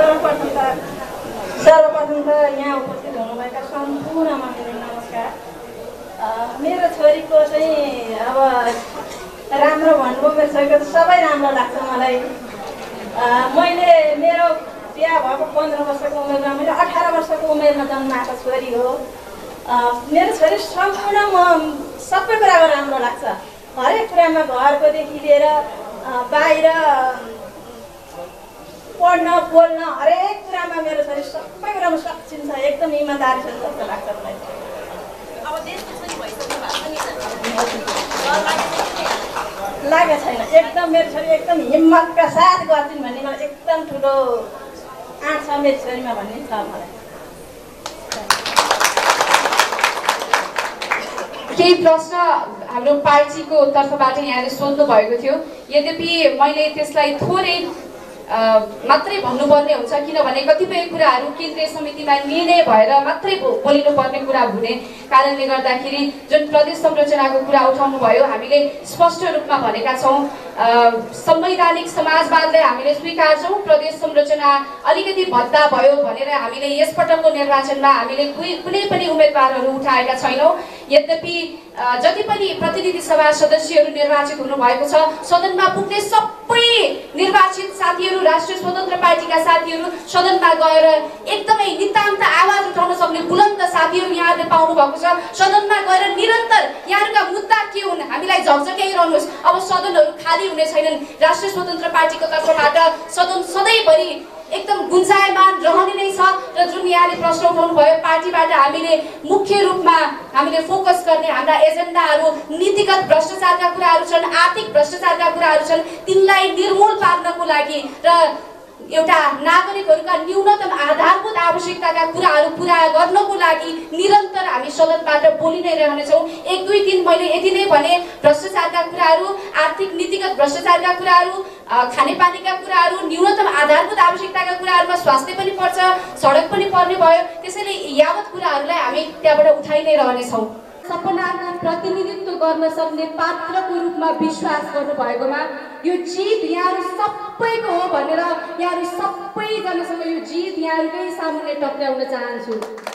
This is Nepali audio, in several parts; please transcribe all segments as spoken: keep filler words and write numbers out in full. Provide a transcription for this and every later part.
सर्वप्रथम त सर्वप्रथम त यहाँ उपस्थित हुनुभएका सम्पूर्णमा मेरो नमस्कार। मेरो छोरीको चाहिँ अब राम्रो भन्नुभयो, मेरो छोरीको सबै राम्रो लाग्छ मलाई। मैले मेरो बिहा भएको पन्ध्र वर्षको उमेरमा, मैले अठार वर्षको उमेरमा जन्माएको छोरी हो। मेरो छोरी सम्पूर्ण म सबै कुरामा राम्रो लाग्छ। हरेक कुरामा घरकोदेखि लिएर बाहिर पढ्न बोल्न हरेक कुरामा मेरो छोरी सबै कुरामा सक्षम छ, एकदम इमान्दारी छ जस्तो लाग्छ मलाई। अब देशको पनि भइसक्नु भएको छ लागेको छैन, एकदम मेरो छोरी एकदम हिम्मतका साथ गर्छिन् भन्ने मलाई एकदम ठुलो आँट छ मेरो छोरीमा भन्ने छ मलाई। केही प्रश्न हाम्रो पार्टीको तर्फबाट यहाँले सोध्नु भएको थियो, यद्यपि मैले त्यसलाई थोरै मात्रै भन्नुपर्ने हुन्छ, किनभने कतिपय कुराहरू केन्द्रीय समितिमा निर्णय भएर मात्रै बोलिनुपर्ने कुरा हुने कारणले गर्दाखेरि जुन प्रदेश संरचनाको कुरा उठाउनु भयो, हामीले स्पष्ट रूपमा भनेका छौँ संवैधानिक समाजवादलाई हामीले स्वीकार्छौँ। प्रदेश संरचना अलिकति भद्दा भयो भनेर हामीले यसपटकको निर्वाचनमा हामीले कुनै पनि उम्मेदवारहरू उठाएका छैनौँ। यद्यपि जति पनि प्रतिनिधि सभा सदस्यहरू निर्वाचित हुनुभएको छ, सदनमा पुग्ने सबै निर्वाचित साथीहरू, राष्ट्रिय स्वतन्त्र पार्टीका साथीहरू सदनमा गएर एकदमै नितान्त आवाज उठाउन सक्ने बुलन्द साथीहरू यहाँहरूले पाउनु भएको छ। सदनमा गएर निरन्तर यहाँहरूका मुद्दा के हुन् हामीलाई झकझक्याइरहनुहोस्। अब सदनहरू खाली हुने छैनन्। राष्ट्रिय स्वतन्त्र पार्टीको तर्फबाट सदन सधैँभरि एकदम गुन्जायमान रहने नै छ। र जुन यहाँले प्रश्न उठाउनु भयो, पार्टीबाट हामीले मुख्य रूपमा हामीले फोकस गर्ने हाम्रा एजेन्डाहरू नीतिगत भ्रष्टाचारका कुराहरू छन्, आर्थिक भ्रष्टाचारका कुराहरू छन्। तिनलाई निर्मूल पार्नको लागि र एउटा नागरिकहरूका न्यूनतम आधारभूत आवश्यकताका कुराहरू पुरा गर्नको लागि निरन्तर हामी सदनबाट बोलि नै रहनेछौँ। एक दुई दिन मैले यति नै भने, भ्रष्टाचारका कुराहरू, आर्थिक नीतिगत भ्रष्टाचारका कुराहरू, खानेपानीका कुराहरू, न्यूनतम आधारभूत आवश्यकताका कुराहरूमा स्वास्थ्य पनि पर्छ, सडक पनि पर्ने भयो। त्यसैले यावत कुराहरूलाई हामी त्यहाँबाट उठाइ नै रहनेछौँ। सपनाको प्रतिनिधित्व गर्न सक्ने पात्रको रूपमा विश्वास गर्नुभएकोमा यो जित यहाँहरू सबैको हो भनेर यहाँहरू सबैजनासँग यो जित यहाँहरूकै सामुन्ने टक्राउन चाहन्छु।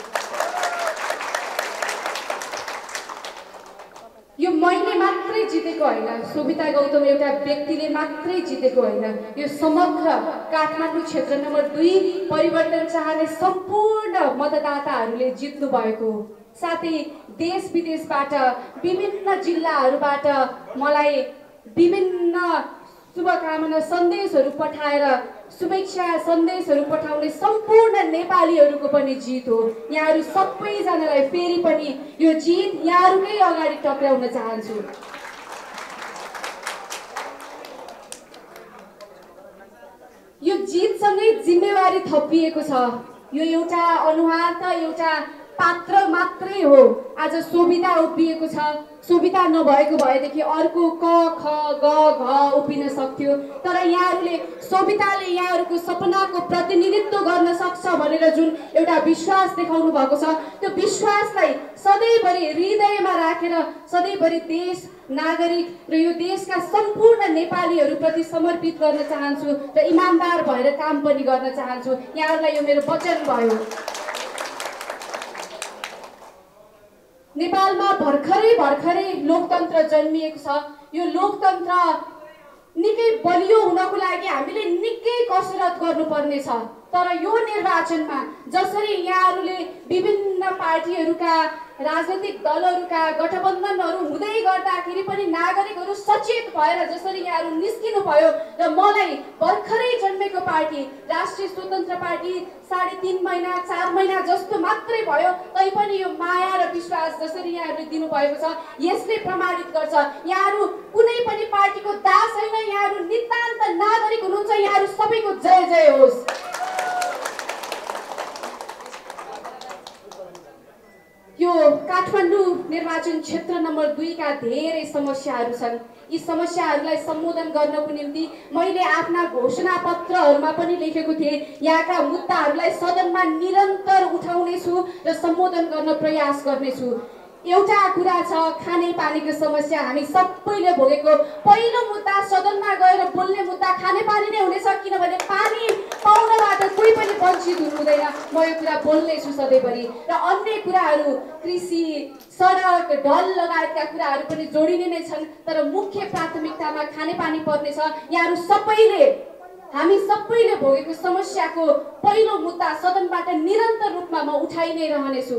यो मैले मात्रै जितेको होइन, शोभिता गौतम एउटा व्यक्तिले मात्रै जितेको होइन, यो समग्र काठमाडौँ क्षेत्र नम्बर दुई परिवर्तन चाहने सम्पूर्ण मतदाताहरूले जित्नु भएको हो। साथै देश विदेशबाट विभिन्न जिल्लाहरूबाट मलाई विभिन्न शुभकामना सन्देशहरू पठाएर शुभेच्छा सन्देशहरू पठाउने सम्पूर्ण नेपालीहरूको पनि जित हो। यहाँहरू सबैजनालाई फेरि पनि यो जित यहाँहरूकै अगाडि टक्राउन चाहन्छु। यो जितसँगै जिम्मेवारी थपिएको छ। यो एउटा अनुहार त एउटा पात्र मात्रै हो। आज शोभिता उभिएको छ, शोभिता नभएको भएदेखि अर्को क ख ग घ उभिन सक्थ्यो। तर यहाँहरूले शोभिताले यहाँहरूको सपनाको प्रतिनिधित्व गर्न सक्छ भनेर जुन एउटा विश्वास देखाउनु भएको छ, त्यो विश्वासलाई सधैँभरि हृदयमा राखेर सधैँभरि देश नागरिक र यो देशका सम्पूर्ण नेपालीहरूप्रति समर्पित गर्न चाहन्छु र इमान्दार भएर काम पनि गर्न चाहन्छु। यहाँहरूलाई यो मेरो वचन भयो। नेपालमा भर्खरै भर्खरै लोकतन्त्र जन्मिएको छ। यो लोकतन्त्र निकै बलियो हुनको लागि हामीले निकै कसरत गर्नुपर्ने छ। तर यो निर्वाचनमा जसरी यहाँहरूले विभिन्न पार्टीहरूका राजनीतिक दलहरूका गठबन्धनहरू हुँदै गर्दाखेरि पनि नागरिकहरू सचेत भएर जसरी यहाँहरू निस्किनु भयो र मलाई भर्खरै जन्मेको पार्टी राष्ट्रिय स्वतन्त्र पार्टी साढे तीन महिना चार महिना जस्तो मात्रै भयो तैपनि यो माया र विश्वास जसरी यहाँहरूले दिनुभएको छ यसले प्रमाणित गर्छ यहाँहरू कुनै पनि पार्टीको दास होइन, यहाँहरू नितान्त नागरिक हुनुहुन्छ। यहाँहरू सबैको जय जय होस्। यो काठमाडौँ निर्वाचन क्षेत्र नम्बर दुई का धेरै समस्याहरू छन्। यी समस्याहरूलाई सम्बोधन गर्नको निम्ति मैले आफ्ना घोषणा पत्रहरूमा पनि लेखेको थिएँ, यहाँका मुद्दाहरूलाई सदनमा निरन्तर उठाउनेछु र सम्बोधन गर्न प्रयास गर्नेछु। एउटा कुरा छ, खानेपानीको समस्या हामी सबैले भोगेको। पहिलो मुद्दा सदनमा गएर बोल्ने मुद्दा खानेपानी नै हुनेछ, किनभने पानी पाउनबाट कोही पनि वञ्चित हुनु हुँदैन। म यो कुरा बोल्नेछु सधैँभरि। र अन्य कुराहरू कृषि, सडक, ढल लगायतका कुराहरू पनि जोडिने नै छन्, तर मुख्य प्राथमिकतामा खानेपानी पर्नेछ। यहाँहरू सबैले, हामी सबैले भोगेको समस्याको पहिलो मुद्दा सदनबाट निरन्तर रूपमा म उठाइ नै रहनेछु।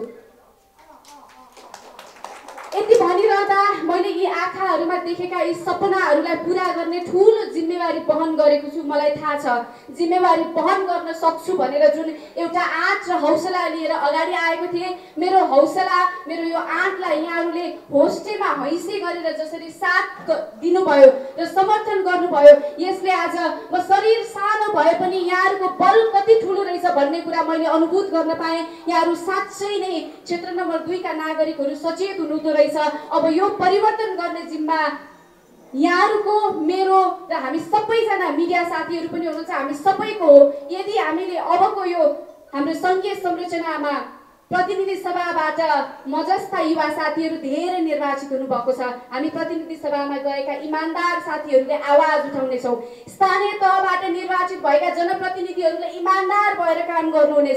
यति भनिरहँदा मैले यी आँखाहरूमा देखेका यी सपनाहरूलाई पुरा गर्ने ठुलो जिम्मेवारी वहन गरेको छु। मलाई थाहा छ जिम्मेवारी वहन गर्न सक्छु भनेर जुन एउटा आँट र हौसला लिएर अगाडि आएको थिएँ, मेरो हौसला, मेरो यो आँटलाई यहाँहरूले होस्टेमा हैसे गरेर जसरी साथ दिनुभयो र समर्थन गर्नुभयो, यसले आज म शरीर सानो भए पनि यहाँहरूको बल कति ठुलो रहेछ भन्ने कुरा मैले अनुभूत गर्न पाएँ। यहाँहरू साँच्चै नै क्षेत्र नम्बर दुईका नागरिकहरू सचेत हुनुहुँदो रहेछ। अब यो परिवर्तन गर्ने जिम्मा यहाँहरूको, मेरो र हामी सबैजना मिडिया साथीहरू पनि हुनुहुन्छ, हामी सबैको हो। यदि हामीले अबको यो हाम्रो सङ्घीय संरचनामा प्रतिनिधि सभाबाट म जस्ता युवा साथीहरू धेरै निर्वाचित हुनुभएको छ, हामी प्रतिनिधि सभामा गएका इमान्दार साथीहरूले आवाज उठाउनेछौँ। स्थानीय तहबाट निर्वाचित भएका जनप्रतिनिधिहरूले इमान्दार भएर काम गर्नुहुनेछ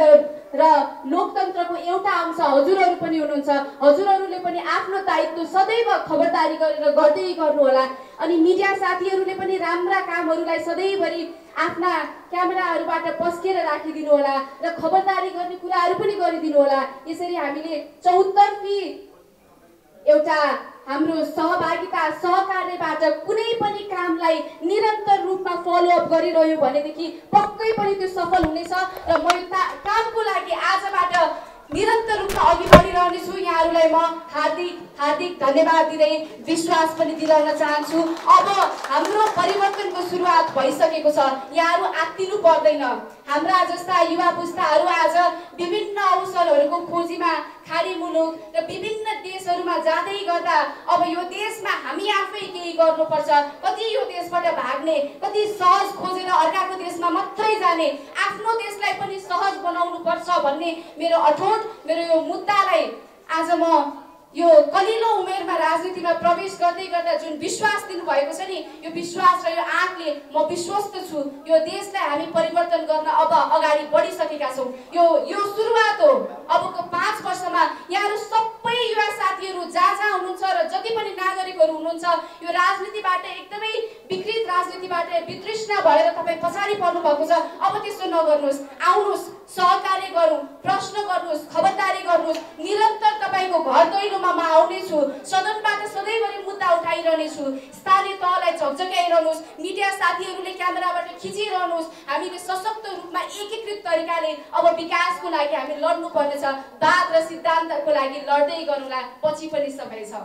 र लोकतन्त्रको एउटा अंश हजुरहरू पनि हुनुहुन्छ। हजुरहरूले पनि आफ्नो दायित्व सदैव खबरदारी गरेर गर्दै गर्नुहोला। अनि मिडिया साथीहरूले पनि राम्रा कामहरूलाई सधैँभरि आफ्ना क्यामेराहरूबाट पस्केर राखिदिनु होला र खबरदारी गर्ने कुराहरू पनि गरिदिनु होला। यसरी हामीले चौतर्फी एउटा हाम्रो सहभागिता, सहकार्यबाट कुनै पनि कामलाई निरन्तर रूपमा फलोअप गरिरह्यो भनेदेखि पक्कै पनि त्यो सफल हुनेछ। र म यो कामको लागि आजबाट निरन्तर रूपमा अघि बढिरहनेछु। यहाँहरूलाई म हार्दिक हार्दिक धन्यवाद दिँदै विश्वास पनि दिलाउन चाहन्छु। अब हाम्रो परिवर्तनको सुरुवात भइसकेको छ, यहाँहरू आत्तिनु पर्दैन। हाम्रा जस्ता युवा पुस्ताहरू आज विभिन्न अवसरहरूको खोजीमा खाडी मुलुक र विभिन्न देशहरूमा जाँदै गर्दा अब यो देशमा हामी आफै केही गर्नुपर्छ। कति यो देशबाट भाग्ने, कति सहज खोजेर अर्काको देशमा मात्रै जाने, आफ्नो देशलाई पनि सहज बनाउनु पर्छ भन्ने मेरो अठोट, मेरो यो मुद्दालाई आज म यो कलिलो उमेरमा राजनीतिमा प्रवेश गर्दै गर्दा जुन विश्वास दिनुभएको छ नि, यो विश्वास र यो आँटले म विश्वस्त छु यो देशलाई हामी परिवर्तन गर्न अब अगाडि बढिसकेका छौँ। यो यो सुरुवात हो। अबको पाँच वर्षमा यहाँहरू सबै युवा साथीहरू जहाँ जहाँ हुनुहुन्छ र जति पनि नागरिकहरू हुनुहुन्छ, यो राजनीतिबाट एकदमै विकृत राजनीतिबाट वितृष्णा भएर तपाईँ पछाडि पर्नु भएको छ। अब त्यस्तो नगर्नुहोस्, आउनुहोस्, सहकार्य गरौँ, प्रश्न गर्नुहोस्, खबरदारी गर्नुहोस्। निरन्तर तपाईँको घर दैलोमा म आउनेछु, सदनबाट सधैँभरि मुद्दा उठाइरहनेछु, स्थानीय तहलाई झकझक्याइरहनुहोस्, मिडिया साथीहरूले क्यामेराबाट खिचिरहनुहोस्। हामीले सशक्त रूपमा एकीकृत तरिकाले अब विकासको लागि हामी लड्नु पर्नेछ। वाद र सिद्धान्तको लागि लड्दै गर्नुला, पछि पनि समय छ।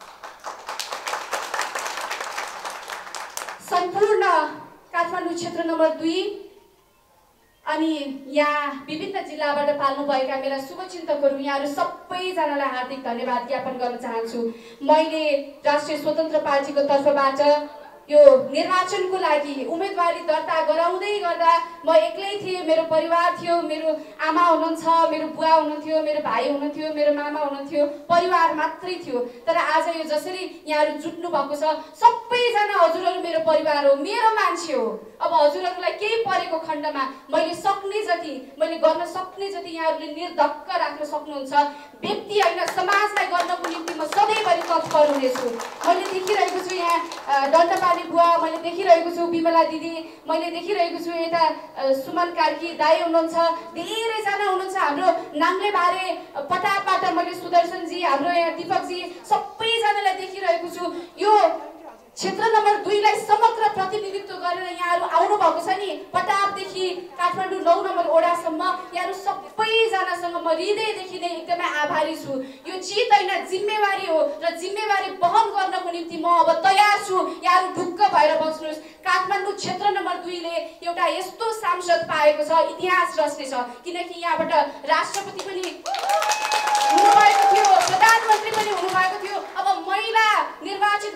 सम्पूर्ण काठमाडौँ क्षेत्र नम्बर दुई अनि यहाँ विभिन्न जिल्लाबाट पाल्नुभएका मेरा शुभचिन्तकहरू, यहाँहरू सबैजनालाई हार्दिक धन्यवाद ज्ञापन गर्न चाहन्छु। मैले राष्ट्रिय स्वतन्त्र पार्टीको तर्फबाट यो निर्वाचनको लागि उम्मेदवारी दर्ता गराउँदै गर्दा म एक्लै थिएँ, मेरो परिवार थियो, मेरो आमा हुनुहुन्थ्यो, मेरो बुवा हुनुहुन्थ्यो, मेरो भाइ हुनुहुन्थ्यो, मेरो मामा हुनुहुन्थ्यो, परिवार मात्रै थियो। तर आज यो जसरी यहाँहरू जुट्नु भएको छ, सबैजना हजुरहरू मेरो परिवार हो, मेरो मान्छे हो। अब हजुरहरूलाई केही परेको खण्डमा मैले सक्ने जति, मैले गर्न सक्ने जति यहाँहरूले निर्धक्क राख्न सक्नुहुन्छ। व्यक्ति होइन, समाजलाई गर्नको निम्ति म सधैँभरि तत्पर हुनेछु। मैले देखिरहेको छु यहाँ दण्डपानी बुवा, मैले देखिरहेको छु विमला दिदी, मैले देखिरहेको छु यता सुमन कार्की दाई हुनुहुन्छ, धेरैजना हुनुहुन्छ। हाम्रो नाङ्ले बारे पटापबाट मैले सुदर्शनजी, हाम्रो यहाँ दिपकजी, सबैजनालाई देखिरहेको छु। यो क्षेत्र नम्बर दुईलाई समग्र प्रतिनिधित्व गरेर यहाँहरू आउनु भएको छ नि, पटापदेखि काठमाडौँ नौ नम्बर ओडासम्म, यहाँहरू सबैजनासँग म हृदयदेखि नै एकदमै आभारी छु। यो जित होइन, जिम्मेवारी हो र जिम्मेवारी वहन गर्नको निम्ति म अब तयार छु। यहाँहरू ढुक्क भएर बस्नुहोस्। काठमाडौँ क्षेत्र नम्बर दुईले एउटा यस्तो सांसद पाएको छ, इतिहास रच्ने छ। किनकि यहाँबाट राष्ट्रपति पनि हुनुभएको थियो, प्रधानमन्त्री पनि हुनुभएको थियो। अब महिला निर्वाचित गरेर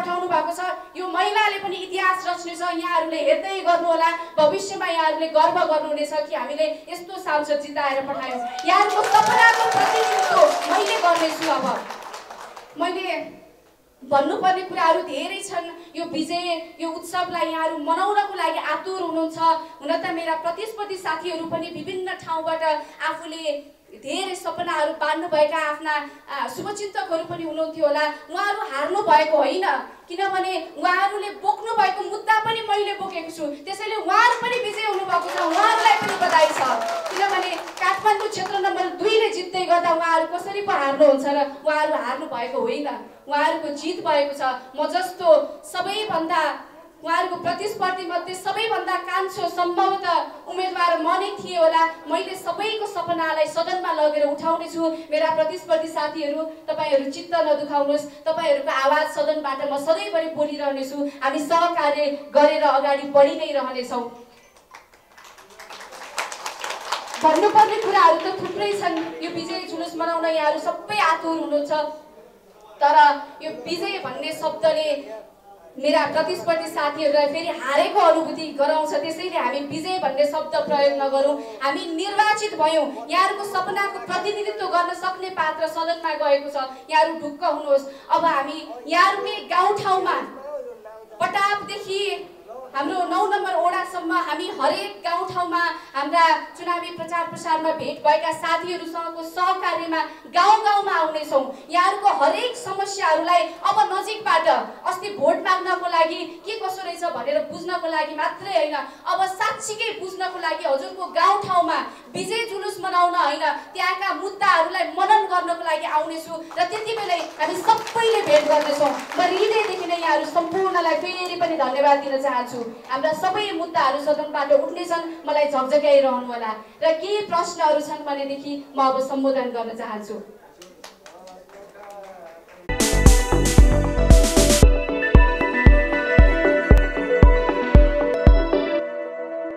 पठाउनु भएको छ। यो महिलाले पनि इतिहास रच्नेछ। यहाँहरूले हेर्दै गर्नुहोला, भविष्यमा यहाँहरूले गर्व गर्नुहुनेछ कि हामीले यस्तो सांसद जिताएर पठायौँ। यहाँहरूको सपनाको प्रतिनिधित्व मैले गर्नेछु। अब मैले भन्नुपर्ने कुराहरू धेरै छन्। यो विजय, यो उत्सवलाई यहाँहरू मनाउनको लागि आतुर हुनुहुन्छ। हुन त मेरा प्रतिस्पर्धी साथीहरू पनि विभिन्न ठाउँबाट आफूले धेरै सपनाहरू बाँड्नुभएका आफ्ना शुभचिन्तकहरू पनि हुनुहुन्थ्यो होला। उहाँहरू हार्नु भएको होइन, किनभने उहाँहरूले बोक्नु भएको मुद्दा पनि मैले बोकेको छु। त्यसैले उहाँहरू पनि विजय हुनुभएको छ, उहाँहरूलाई पनि बधाई छ। किनभने काठमाडौँ क्षेत्र नम्बर दुईले जित्दै गर्दा उहाँहरू कसरी पो हार्नुहुन्छ र उहाँहरू हार्नु भएको होइन, उहाँहरूको जित भएको छ। म जस्तो सबैभन्दा उहाँहरूको प्रतिस्पर्धी मध्ये सबैभन्दा कान्छो सम्भवतः उम्मेदवार म नै थिएँ होला। मैले सबैको सपनालाई सदनमा लगेर उठाउने छु। मेरा प्रतिस्पर्धी साथीहरू, तपाईँहरू चित्त नदुखाउनुहोस्, तपाईँहरूको आवाज सदनबाट म सधैँभरि बोलिरहनेछु। हामी सहकार्य गरेर अगाडि बढी नै रहनेछौँ। भन्नुपर्ने कुराहरू त थुप्रै छन्। यो विजय जुलुस मनाउन यहाँहरू सबै आतुर हुनुहुन्छ, तर यो विजय भन्ने शब्दले मेरा प्रतिस्पर्धी साथीहरूलाई फेरि हारेको अनुभूति गराउँछ। त्यसैले हामी विजय भन्ने शब्द प्रयोग नगरौँ। हामी निर्वाचित भयौँ, यहाँहरूको सपनाको प्रतिनिधित्व गर्न सक्ने पात्र सदनमा गएको छ। यहाँहरू ढुक्क हुनुहोस्। अब हामी यहाँहरूकै गाउँठाउँमा पटापदेखि हाम्रो नौ नम्बर ओडासम्म हामी हरेक गाउँठाउँमा हाम्रा चुनावी प्रचार प्रसारमा भेट भएका साथीहरूसँगको सहकार्यमा गाउँ गाउँमा आउनेछौँ। यहाँहरूको हरेक समस्याहरूलाई अब नजिकबाट, अस्ति भोट माग्नको लागि के कसो रहेछ भनेर बुझ्नको लागि मात्रै होइन, अब साँच्चीकै बुझ्नको लागि हजुरको गाउँठाउँमा विजय जुलुस मनाउन होइन, त्यहाँका मुद्दाहरूलाई मनन गर्नको लागि आउनेछु र त्यति बेलै हामी सबैले भेट गर्नेछौँ। म हृदयदेखि नै यहाँहरू सम्पूर्णलाई फेरि पनि धन्यवाद दिन चाहन्छु। हाम्रा सबै मुद्दाहरू सदनबाट उठ्नेछन्, मलाई झकझक्याइरहनु होला र केही प्रश्नहरू छन् भनेदेखि म अब सम्बोधन गर्न चाहन्छु।